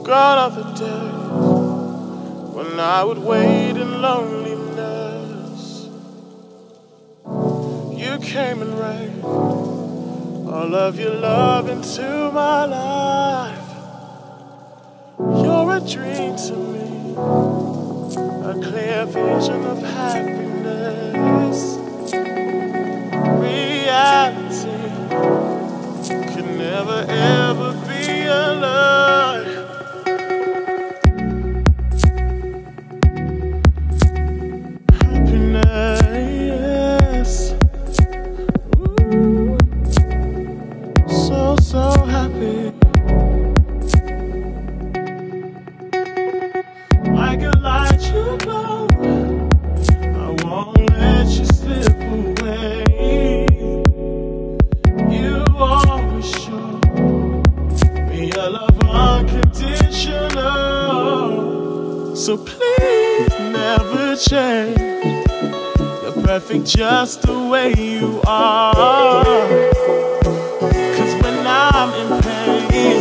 Gone are the days when I would wait in loneliness. You came and rained all of your love into my life. You're a dream to me, a clear vision of happiness. Reality could never ever be a lie. Happiness, ooh, so happy. Like a light you glow, I won't let you slip away. You always show me your love unconditional. So please never change. You're perfect just the way you are. 'Cause when I'm in pain,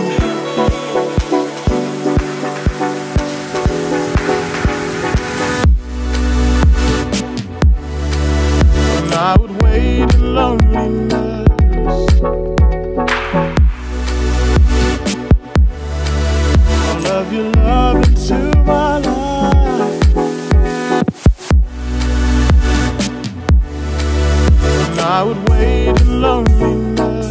I would wait in loneliness. All of your love into my life. And I would wait in loneliness.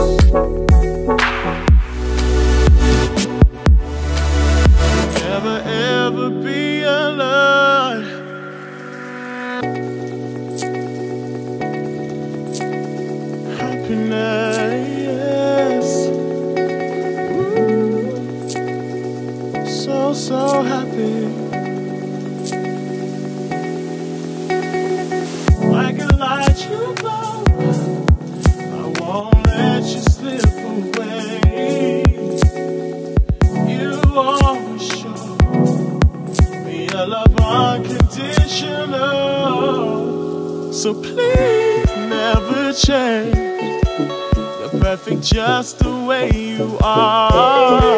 Never ever be alone. Happiness, ooh, so happy. Like a light you glow, I won't let you slip away. You always show me your love unconditional. So please never change. You're perfect just the way you are.